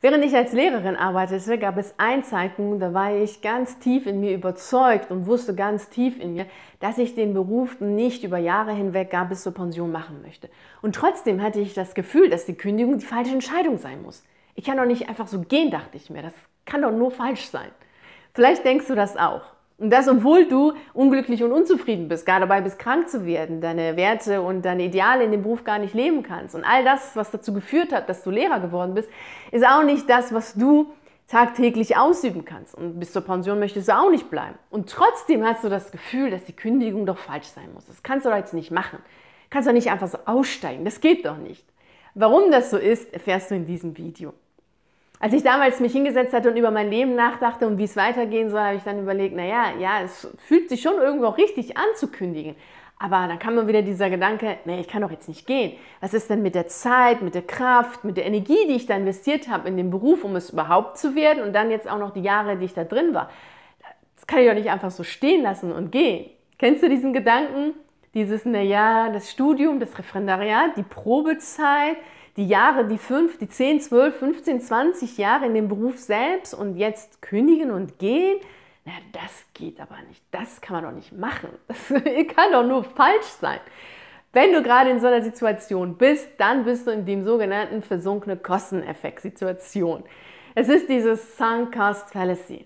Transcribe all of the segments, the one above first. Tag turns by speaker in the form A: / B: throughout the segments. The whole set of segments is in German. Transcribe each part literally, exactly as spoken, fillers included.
A: Während ich als Lehrerin arbeitete, gab es einen Zeitpunkt, da war ich ganz tief in mir überzeugt und wusste ganz tief in mir, dass ich den Beruf nicht über Jahre hinweg gar bis zur Pension machen möchte. Und trotzdem hatte ich das Gefühl, dass die Kündigung die falsche Entscheidung sein muss. Ich kann doch nicht einfach so gehen, dachte ich mir. Das kann doch nur falsch sein. Vielleicht denkst du das auch. Und das, obwohl du unglücklich und unzufrieden bist, gar dabei bist, krank zu werden, deine Werte und deine Ideale in dem Beruf gar nicht leben kannst. Und all das, was dazu geführt hat, dass du Lehrer geworden bist, ist auch nicht das, was du tagtäglich ausüben kannst. Und bis zur Pension möchtest du auch nicht bleiben. Und trotzdem hast du das Gefühl, dass die Kündigung doch falsch sein muss. Das kannst du doch jetzt nicht machen. Du kannst doch nicht einfach so aussteigen. Das geht doch nicht. Warum das so ist, erfährst du in diesem Video. Als ich damals mich hingesetzt hatte und über mein Leben nachdachte und wie es weitergehen soll, habe ich dann überlegt, naja, ja, es fühlt sich schon irgendwo auch richtig an zu kündigen. Aber dann kam mir wieder dieser Gedanke, nee, ich kann doch jetzt nicht gehen. Was ist denn mit der Zeit, mit der Kraft, mit der Energie, die ich da investiert habe in den Beruf, um es überhaupt zu werden und dann jetzt auch noch die Jahre, die ich da drin war. Das kann ich doch nicht einfach so stehen lassen und gehen. Kennst du diesen Gedanken? Dieses, naja, das Studium, das Referendariat, die Probezeit, die Jahre, die fünf, die zehn, zwölf, fünfzehn, zwanzig Jahre in dem Beruf selbst und jetzt kündigen und gehen, na, das geht aber nicht. Das kann man doch nicht machen. Das kann doch nur falsch sein. Wenn du gerade in so einer Situation bist, dann bist du in dem sogenannten versunkene Kosteneffekt-Situation. Es ist dieses Sunk Cost Fallacy.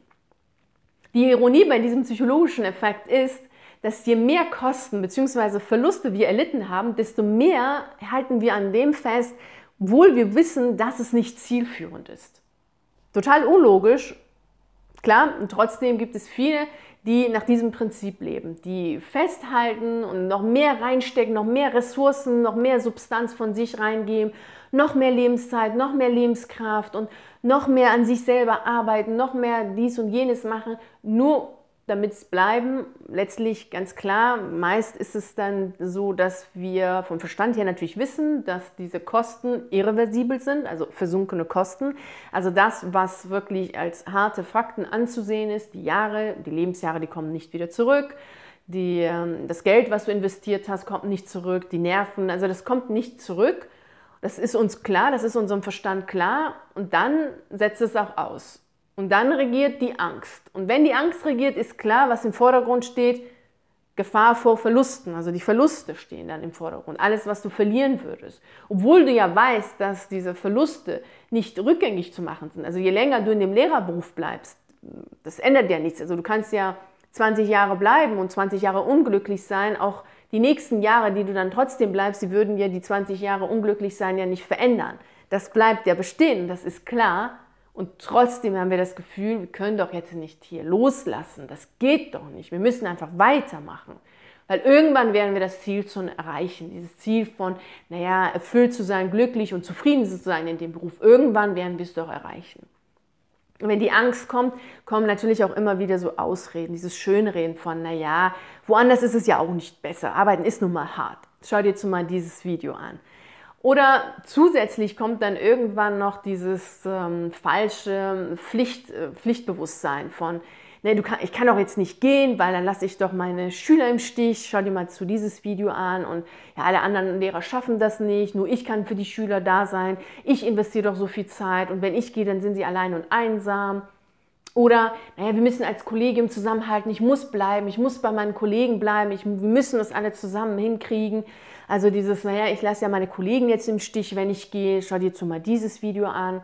A: Die Ironie bei diesem psychologischen Effekt ist, dass je mehr Kosten bzw. Verluste wir erlitten haben, desto mehr halten wir an dem fest, obwohl wir wissen, dass es nicht zielführend ist. Total unlogisch, klar, und trotzdem gibt es viele, die nach diesem Prinzip leben, die festhalten und noch mehr reinstecken, noch mehr Ressourcen, noch mehr Substanz von sich reingeben, noch mehr Lebenszeit, noch mehr Lebenskraft und noch mehr an sich selber arbeiten, noch mehr dies und jenes machen, nur damit es bleiben. Letztlich ganz klar, meist ist es dann so, dass wir vom Verstand her natürlich wissen, dass diese Kosten irreversibel sind, also versunkene Kosten. Also das, was wirklich als harte Fakten anzusehen ist, die Jahre, die Lebensjahre, die kommen nicht wieder zurück. Die, das Geld, was du investiert hast, kommt nicht zurück. Die Nerven, also das kommt nicht zurück. Das ist uns klar, das ist unserem Verstand klar und dann setzt es auch aus. Und dann regiert die Angst. Und wenn die Angst regiert, ist klar, was im Vordergrund steht, Gefahr vor Verlusten. Also die Verluste stehen dann im Vordergrund. Alles, was du verlieren würdest. Obwohl du ja weißt, dass diese Verluste nicht rückgängig zu machen sind. Also je länger du in dem Lehrerberuf bleibst, das ändert ja nichts. Also du kannst ja zwanzig Jahre bleiben und zwanzig Jahre unglücklich sein. Auch die nächsten Jahre, die du dann trotzdem bleibst, die würden ja die zwanzig Jahre unglücklich sein ja nicht verändern. Das bleibt ja bestehen, das ist klar. Und trotzdem haben wir das Gefühl, wir können doch jetzt nicht hier loslassen. Das geht doch nicht. Wir müssen einfach weitermachen. Weil irgendwann werden wir das Ziel schon erreichen. Dieses Ziel von, naja, erfüllt zu sein, glücklich und zufrieden zu sein in dem Beruf. Irgendwann werden wir es doch erreichen. Und wenn die Angst kommt, kommen natürlich auch immer wieder so Ausreden, dieses Schönreden von, naja, woanders ist es ja auch nicht besser. Arbeiten ist nun mal hart. Schau dir jetzt mal dieses Video an. Oder zusätzlich kommt dann irgendwann noch dieses ähm, falsche Pflicht, äh, Pflichtbewusstsein von, nee, du kann, ich kann doch jetzt nicht gehen, weil dann lasse ich doch meine Schüler im Stich. Schau dir mal zu dieses Video an und ja, alle anderen Lehrer schaffen das nicht, nur ich kann für die Schüler da sein. Ich investiere doch so viel Zeit und wenn ich gehe, dann sind sie allein und einsam. Oder, naja, wir müssen als Kollegium zusammenhalten, ich muss bleiben, ich muss bei meinen Kollegen bleiben, ich, wir müssen das alle zusammen hinkriegen. Also dieses, naja, ich lasse ja meine Kollegen jetzt im Stich, wenn ich gehe, schau dir jetzt mal dieses Video an.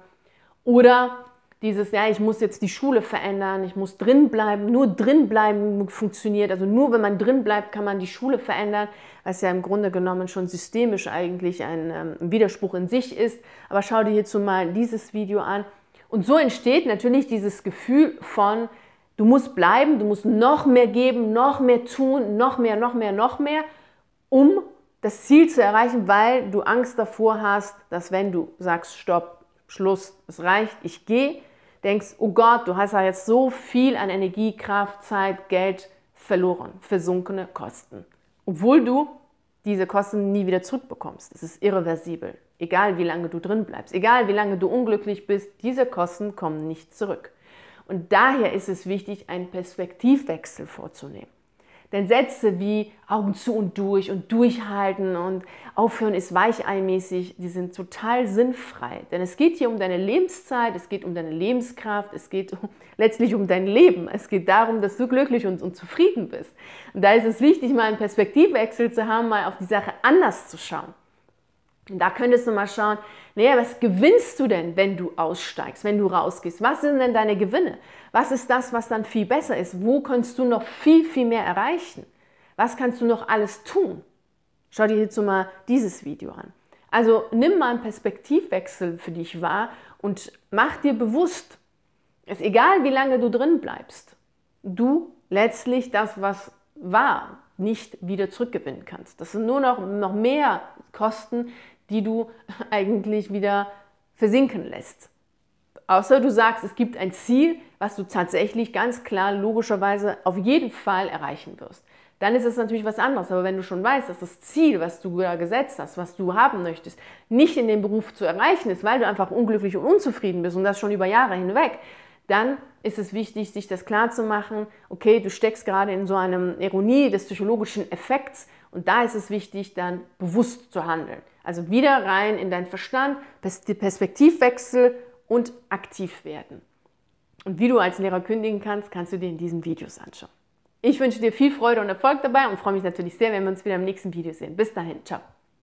A: Oder dieses, ja, ich muss jetzt die Schule verändern, ich muss drin bleiben, nur drin bleiben funktioniert. Also nur wenn man drin bleibt, kann man die Schule verändern, was ja im Grunde genommen schon systemisch eigentlich ein, ähm, ein Widerspruch in sich ist. Aber schau dir hierzu mal dieses Video an. Und so entsteht natürlich dieses Gefühl von, du musst bleiben, du musst noch mehr geben, noch mehr tun, noch mehr, noch mehr, noch mehr, um das Ziel zu erreichen, weil du Angst davor hast, dass wenn du sagst, stopp, Schluss, es reicht, ich gehe, denkst, oh Gott, du hast ja jetzt so viel an Energie, Kraft, Zeit, Geld verloren, versunkene Kosten. Obwohl du diese Kosten nie wieder zurückbekommst. Es ist irreversibel. Egal wie lange du drin bleibst, egal wie lange du unglücklich bist, diese Kosten kommen nicht zurück. Und daher ist es wichtig, einen Perspektivwechsel vorzunehmen. Denn Sätze wie Augen zu und durch und durchhalten und aufhören ist weicheimäßig, die sind total sinnfrei. Denn es geht hier um deine Lebenszeit, es geht um deine Lebenskraft, es geht letztlich um dein Leben. Es geht darum, dass du glücklich und, und zufrieden bist. Und da ist es wichtig, mal einen Perspektivwechsel zu haben, mal auf die Sache anders zu schauen. Und da könntest du mal schauen, naja, was gewinnst du denn, wenn du aussteigst, wenn du rausgehst? Was sind denn deine Gewinne? Was ist das, was dann viel besser ist? Wo kannst du noch viel, viel mehr erreichen? Was kannst du noch alles tun? Schau dir hierzu mal dieses Video an. Also nimm mal einen Perspektivwechsel für dich wahr und mach dir bewusst, es ist egal, wie lange du drin bleibst, du letztlich das, was war, nicht wieder zurückgewinnen kannst. Das sind nur noch, noch mehr Kosten, die du eigentlich wieder versinken lässt. Außer du sagst, es gibt ein Ziel, was du tatsächlich ganz klar, logischerweise auf jeden Fall erreichen wirst. Dann ist es natürlich was anderes. Aber wenn du schon weißt, dass das Ziel, was du da gesetzt hast, was du haben möchtest, nicht in dem Beruf zu erreichen ist, weil du einfach unglücklich und unzufrieden bist und das schon über Jahre hinweg, dann ist es wichtig, sich das klar zu machen, okay, du steckst gerade in so einer Ironie des psychologischen Effekts und da ist es wichtig, dann bewusst zu handeln. Also wieder rein in deinen Verstand, Perspektivwechsel und aktiv werden. Und wie du als Lehrer kündigen kannst, kannst du dir in diesen Videos anschauen. Ich wünsche dir viel Freude und Erfolg dabei und freue mich natürlich sehr, wenn wir uns wieder im nächsten Video sehen. Bis dahin, ciao.